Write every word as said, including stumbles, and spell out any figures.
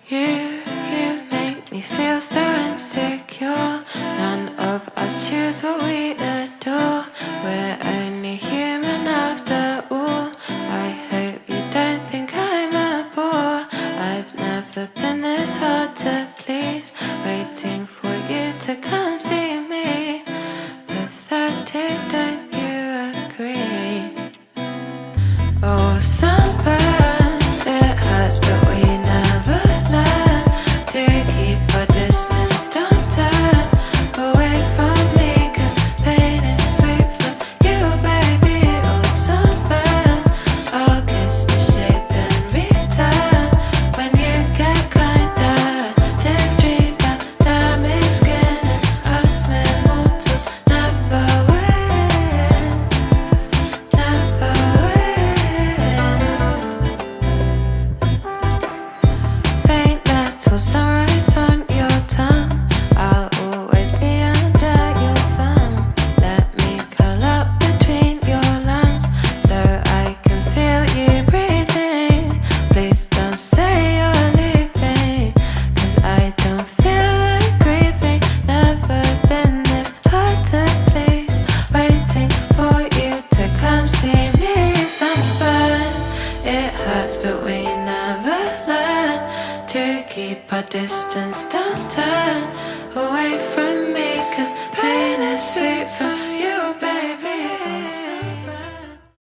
You, you make me feel so insecure. None of us choose what we adore. We're only human after all. I hope you don't think I'm a bore. I've never been this hard to please, waiting for you to come see me. Pathetic, don't you agree? Oh, sunburn, it hurts, but we never learn to keep our distance. Don't turn away from me, 'cause pain is sweet from you, baby. Oh, sunburn, I'll kiss the shade then return. When you get kinda discreet about damaged skin, and us mere mortals never win, never win. Faint metal sunrise on your tongue, I'll always be under your thumb. Let me curl up between your lungs so I can feel you breathing. Please don't say you're leaving, 'cause I don't feel like grieving. Never been this hard to please, waiting for you to come see me. Sunburn, it hurts, but we never learn to keep our distance. Don't turn away from me, 'cause pain is sweet from you, baby.